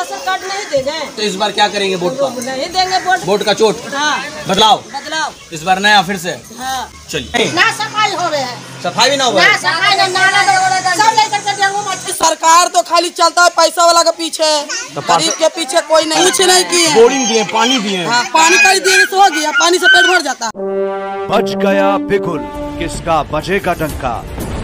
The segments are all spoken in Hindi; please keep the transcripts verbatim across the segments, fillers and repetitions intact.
राशन कार्ड नहीं देंगे तो इस बार क्या करेंगे वोट का? नहीं देंगे वोट। वोट का चोट। हाँ। बदलाव बदलाव इस बार नया फिर से। हाँ। चलिए ना सफाई हो रहे हैं, सफाई भी ना हुआ है। सफाई ना नाला सब लेकर के डेंगू मच्छर। सरकार तो खाली चलता है पैसा वाला के पीछे, गरीब के पीछे कोई नहीं कुछ नहीं किए। बोरिंग दिए, पानी दिए। हाँ, पानी का दिए तो हो गया, पानी से पेट भर जाता। बच गया बिगुल, किसका बजेगा डंका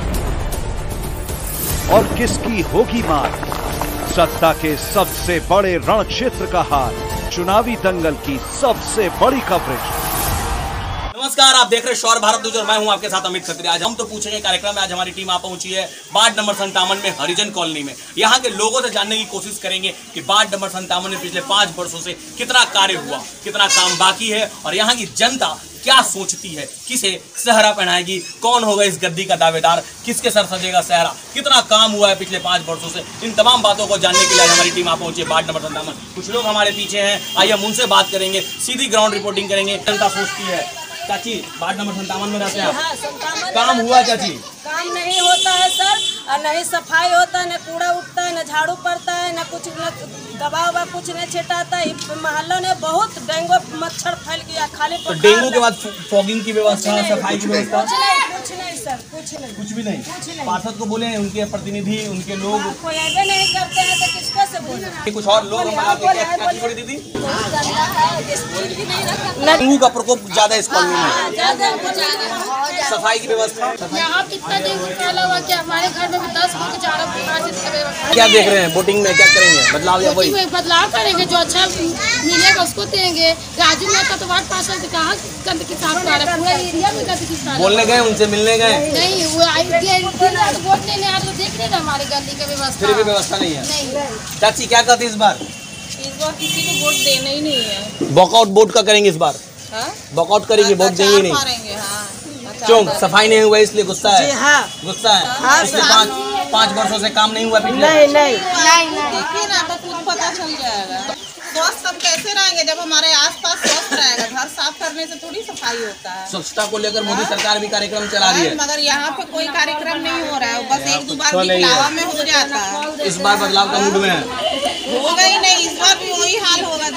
और किसकी होगी मार। सत्ता के सबसे बड़े रण क्षेत्र का हाल, चुनावी दंगल की सबसे बड़ी कवरेज। नमस्कार, आप देख रहे हैं शौर्य भारत न्यूज और मैं हूं आपके साथ अमित खत्री। आज हम तो पूछेंगे कार्यक्रम में। आज हमारी टीम आ पहुंची है वार्ड नंबर संतावन में, हरिजन कॉलोनी में। यहाँ के लोगों से जानने की कोशिश करेंगे कि वार्ड नंबर संतावन में पिछले पांच वर्षों से कितना कार्य हुआ, कितना काम बाकी है और यहाँ की जनता क्या सोचती है, किसे सहरा पहनाएगी, कौन होगा इस गद्दी का दावेदार, किसके सर सजेगा सहरा, कितना काम हुआ है पिछले पांच वर्षों से। इन तमाम बातों को जानने के लिए हमारी टीम आ पहुंची है वार्ड नंबर संतावन। कुछ लोग हमारे पीछे हैं, आइए हम उनसे बात करेंगे, सीधी ग्राउंड रिपोर्टिंग करेंगे। जनता सोचती है। चाची, वार्ड नंबर संतावन में रहते हैं आप, काम हुआ चाची? काम नहीं होता है सर, और नहीं सफाई होता है, न कूड़ा उठता है, न झाड़ू पड़ता है, न कुछ न दवा ववा कुछ नहीं छिटाता है। मोहल्लों ने बहुत डेंगू मच्छर फैल गया। खाली तो डेंगू के बाद फॉगिंग की व्यवस्था, सफाई की व्यवस्था कुछ नहीं, कुछ नहीं सर, कुछ नहीं, कुछ भी नहीं। पार्षद को बोले, उनके प्रतिनिधि, उनके लोग कोई आगे नहीं करते हैं तो किसको से बोले? कुछ और लोग हमारे दीदी डेंगू का प्रकोप ज्यादा इस कॉलोनी में, सफाई की व्यवस्था। यहाँ कितना डेंगू फैला हुआ कि हमारे घर में भी दस लोग ज़्यादा बुखार से व्यवस्था। क्या देख रहे हैं वोटिंग में, क्या करेंगे? बदलाव या वही? बदलाव करेंगे, जो अच्छा मिलेगा उसको देंगे। राजू मेहता तो वार्ड पार्षद से कहा गंदगी साफ कर रहा है, पूरा एरिया में गंदगी साफ। बोलने गए, उनसे मिलने गए नहीं, वो वोट नहीं आ रहा, देख रहे हमारे गली का व्यवस्था, फिर भी व्यवस्था नहीं है। नहीं। चाची क्या कहती इस बार? इस बार किसी को वोट देना ही नहीं है। वॉकआउट वोट का करेंगे इस बार? वॉकआउट करेंगे, वोट देंगे नहीं। क्यों? सफाई नहीं हुआ इसलिए गुस्सा है? हाँ। गुस्सा है। हाँ, पिछले पाँच पाँच वर्षों से काम नहीं हुआ पिछले? नहीं नहीं नहीं नहीं, देखिए ना, तो खुद पता चल जाएगा। स्वस्थ हम कैसे रहेंगे जब हमारे आसपास स्वस्थ रहेगा? घर साफ करने से थोड़ी सफाई होता है। स्वच्छता को लेकर मोदी सरकार भी कार्यक्रम चला रही है, मगर यहाँ पे कोई कार्यक्रम नहीं हो रहा है, बस एक दो बार दिखावा में हो जाता है। इस बार बदलाव का मूड में है? होगा ही नहीं, इस बार भी वही हाल होगा,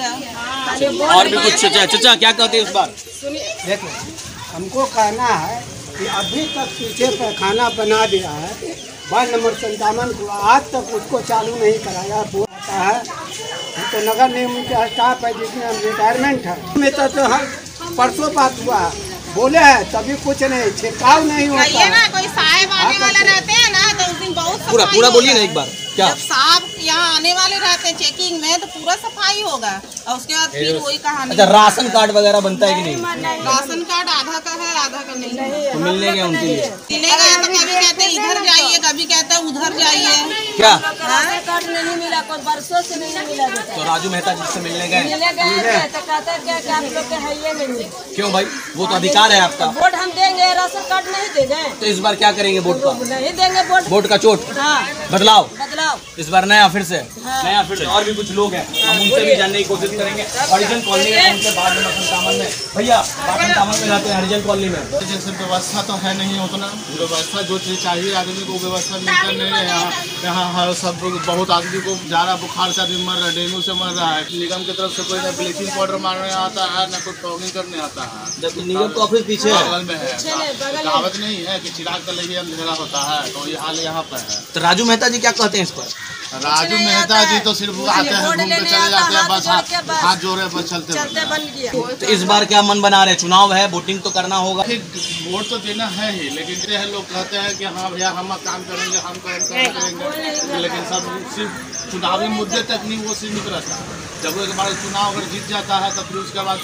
देखिएगा। और भी कुछ चचा चचा क्या कहते हैं इस बार? देखो, हमको कहना है कि अभी तक पीछे पैखाना बना दिया है वार्ड नंबर संतावन को, आज तक उसको चालू नहीं कराया होता है। हम तो नगर निगम के स्टाफ है जिसमें हम रिटायरमेंट है में तो, तो हम परसों बात हुआ बोले हैं, तभी कुछ नहीं, छिड़काव नहीं होता है ना। कोई साहेब आने वाले रहते हैं ना तो उस दिन बहुत पूरा पूरा बोलिए ना एक बार। क्या जब साहब यहाँ आने वाले रहते हैं चेकिंग में तो पूरा सफाई होगा और उसके बाद फिर वही कहानी। अच्छा, राशन कार्ड वगैरह बनता है कि नहीं? राशन कार्ड आधा का है, आधा का नहीं है। तो मिलने गए उनके लिए? मिलेगा तो कभी कहते हैं इधर जाइए, कभी कहते हैं उधर जाइए। क्या राशन कार्ड नहीं मिला, कोई बरसों से नहीं मिला। तो राजू मेहता जी से मिलने गए? मिले गए तो कहते क्या कि आप लोग के है ये नहीं। क्यों भाई, वो तो अधिकार है आपका। वोट हम देंगे, राशन कार्ड नहीं देंगे तो इस बार क्या करेंगे वोट का? नहीं देंगे वोट। वोट का चोट। हाँ। बदलाव बदलाव इस बार नया फिर से। हाँ। नया फिर से। और भी कुछ लोग हैं, हम उनसे भी जानने की कोशिश करेंगे। हरिजन कॉलोनी में, उनके वार्ड नंबर संतावन में। भैया, वार्ड संतावन में रहते हैं हरिजन कॉलोनी में। जैसे व्यवस्था तो है नहीं उतना, व्यवस्था जो चीज चाहिए आदमी को व्यवस्था मिलता नहीं है। यहाँ यहाँ हर सब बहुत आदमी को ज़्यादा बुखार से आदमी मर रहा है, डेंगू से मर रहा है। निगम की तरफ से कोई ना ब्लीचिंग पाउडर मारने आता है, ना कोई फॉगिंग करने आता है। जबकि निगम का ऑफिस पीछे है, बगल में है। कहावत नहीं है कि चिराग का लेके अंधेरा होता है, तो ये हाल यहाँ पर है। तो राजू मेहता जी क्या कहते हैं इस पर? राजू मेहता जी तो सिर्फ आते हैं, घूम के चले जाते हैं, बस हाथ जोड़े पर चलते हैं। तो इस बार क्या मन बना रहे? चुनाव है, वोटिंग तो करना होगा। वोट तो देना है ही, लेकिन ये लोग कहते हैं कि हाँ भैया हम काम करेंगे, हम काम करेंगे, लेकिन सब सिर्फ चुनावी मुद्दे तक नहीं वो सीमित रहता है। जब एक बार चुनाव अगर जीत जाता है तो फिर उसके बाद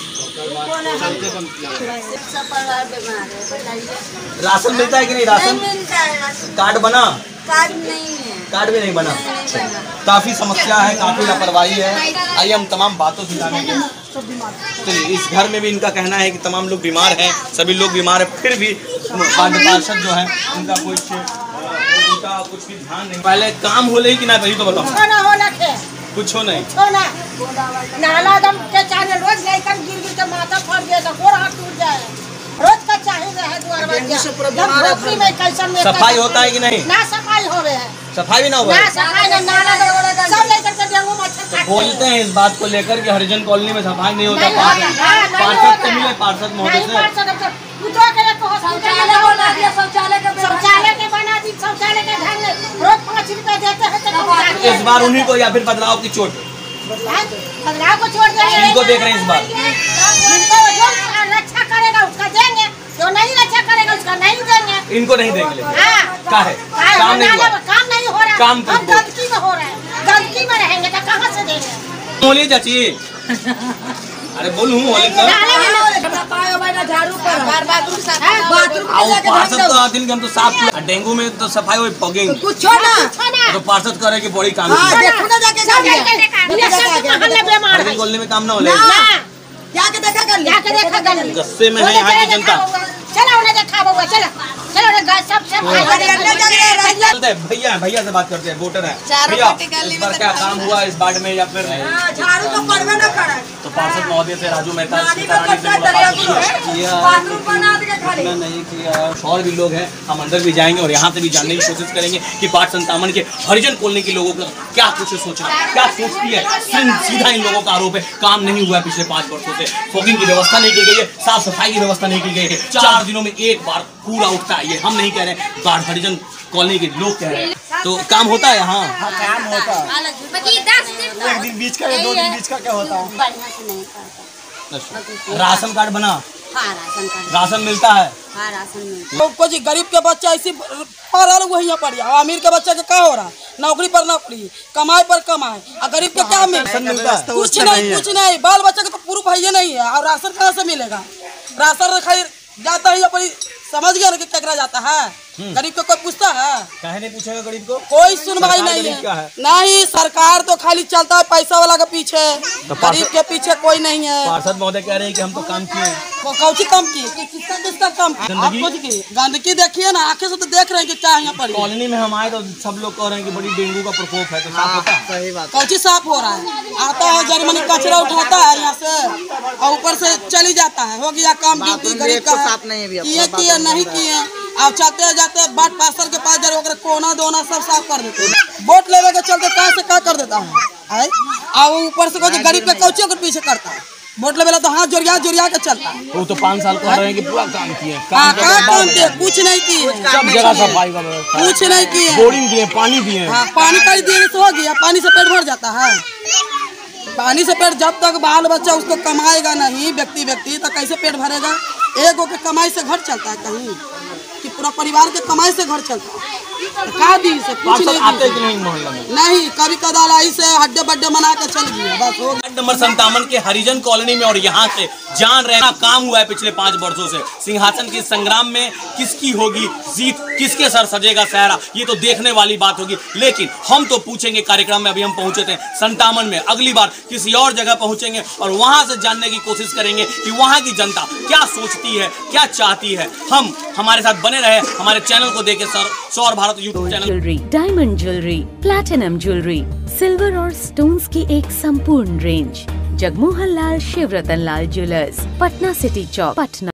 चलते बंद किया। राशन मिलता है कि नहीं? राशन कार्ड बना? कार्ड नहीं है, कार्ड भी नहीं बना। काफी समस्या है, काफी लापरवाही है। आइए हम तमाम बातों से जानेंगे। चलिए, इस घर में भी इनका कहना है कि तमाम लोग बीमार हैं, सभी लोग बीमार हैं, फिर भी पार्षद जो है उनका कुछ उनका कुछ भी ध्यान नहीं। पहले काम हो रही कि ना, वही तो बताओ। कुछ हो नहीं, नाला दम के चाहे रोज लेकर गिर गिर के माथा फट गया तो गोड़ हाथ टूट जाए। रोज का चाहिए है द्वार में कैसन में सफाई होता है कि नहीं? ना सफाई हो रहे हैं, सफाई भी ना हुआ ना सफाई ना नाला सब लेकर के डेंगू मच्छर बोलते हैं इस बात को लेकर कि हरिजन कॉलोनी में सफाई नहीं होता। पार्षद से मिले, पार्षद महोदय से। शौचालय के बना दी, शौचालय के ढंग रोज पाँच रुपए देते हैं। इस बार उन्हीं को या फिर बदलाव की चोट बदलाव को छोड़ देंगे। इनको देख रहे हैं इस बार। जिनको जो रक्षा करेगा उसका देंगे, जो नहीं रक्षा करेगा उसका नहीं देंगे। इनको नहीं देंगे। हाँ, क्या है काम नहीं हुआ, काम नहीं हो रहा, काम हम गंदगी में हो रहा है, गंदगी में रहेंगे तो कहाँ से देंगे। बोलिए चाची। अरे बोलूँ पार्षद तो दिन के हम तो साफ किया, डेंगू में तो सफाई हुई पगेंगे कुछ ना तो पार्षद करे कि बड़ी काम हरिजन कॉलोनी में काम ना हो जाके देखा कर जाके देखा कर गुस्से में है यहाँ की जनता। चलो उन्हें देखा बउआ, चलो चलो सब सब भैया भैया से बात करते हैं, वोटर है भैया। इस बार क्या काम हुआ इस वार्ड में या फिर झाड़ू तो पड़वे न करे। तो पार्षद महोदय से राजू मेहता नहीं किया, और भी लोग हैं, हम अंदर भी जाएंगे और यहाँ से भी जानने की कोशिश करेंगे कि वार्ड संतावन के हरिजन कॉलोनी के लोगों का क्या कुछ सोचना, क्या सोचती है। सीधा इन लोगों का आरोप है काम नहीं हुआ है पिछले पाँच वर्षों से, फॉगिंग की व्यवस्था नहीं की गई है, साफ सफाई की व्यवस्था नहीं की गई है। चार दिनों में एक बार कूड़ा उठता है, ये हम नहीं कह रहे, वार्ड हरिजन कॉलोनी के लोग कह रहे हैं। तो काम होता है यहाँ, काम होता है, एक दिन बीच का या दो दिन बीच का क्या होता है। राशन कार्ड बना, हाँ, राशन कार्ड राशन मिलता है। हाँ, राशन मिलता तो कुछ गरीब के बच्चा ऐसी पढ़ वही पड़ जाओ, अमीर के बच्चा के क्या हो रहा, नौकरी पर नौकरी, कमाई पर कमाई, और गरीब के क्या मिलता है, कुछ नहीं कुछ नहीं। बाल बच्चा के तो प्रूफ है नहीं है, और राशन कहाँ से मिलेगा। राशन खाई जाता है अपनी, समझ गया ना कि क्या जाता है, गरीब को कोई पूछता है, काहे नहीं पूछेगा गरीब को, कोई सुनवाई नहीं है। नहीं, सरकार तो खाली चलता है पैसा वाला के पीछे, गरीब के पीछे कोई नहीं है। पार्षद महोदय कह रहे हैं कि हम तो काम किए, कौची काम की, किसका किसका काम की, गंदगी देखिए ना, आंखें से तो देख रहे हैं कि क्या यहाँ पर कॉलोनी में हम आए तो सब लोग कह रहे हैं कि बड़ी डेंगू का प्रकोप है, तो साफ होता है। सही बात, कौची साफ हो रहा है, आता है जर्मनी कचरा उठाता है यहाँ से और ऊपर से चली जाता है, हो गया काम ड्यूटी गरीब का किए किए नहीं किए। अब चलते जाते बाट पास्टर के पास जरूर कोना दोना सब साफ कर देते हैं, वोट लेने के चलते कहाँ से क्या कर देता है, और ऊपर से कोई गरीब के कौची के पीछे करता है, वोट लेवेला तो हाथ जोड़िया जोड़िया के चलता है। वो तो पाँच साल कह रहे हैं कि पूरा काम किए, काम किए, कुछ नहीं किए, सब जगह सफाई का व्यवस्था, कुछ नहीं किए, बोरिंग दिए, पानी दिए, हाँ पानी का दिए तो हो गया, पानी से पेट भर जाता है। पानी से पेट, जब तक बाल बच्चा उसको कमाएगा नहीं व्यक्ति व्यक्ति तो कैसे पेट भरेगा। एक के कमाई से घर चलता है कहीं, कि पूरा परिवार के कमाई से घर चलता है, का दी से कुछ नहीं आते कि नहीं मोहल्ला में, नहीं कभी कदाल आई से हड्डे बड्डे मना के चल गया बस हो। नंबर संतावन के हरिजन कॉलोनी में और यहाँ से जान रहना काम हुआ है पिछले पाँच वर्षों से। सिंहासन के संग्राम में किसकी होगी जीत, किसके सर सजेगा सहरा, ये तो देखने वाली बात होगी। लेकिन हम तो पूछेंगे, कार्यक्रम में अभी हम पहुंचे थे संतावन में, अगली बार किसी और जगह पहुंचेंगे और वहां से जानने की कोशिश करेंगे कि वहां की जनता क्या सोचती है, क्या चाहती है। हम हमारे साथ बने रहे, हमारे चैनल को देखे sir Saur Bharat YouTube channel. Jewellery, diamond jewellery, platinum jewellery, silver और स्टोन्स की एक संपूर्ण range. Jagmohan Lal Shivratan Lal jewellers, Patna city चौक, पटना।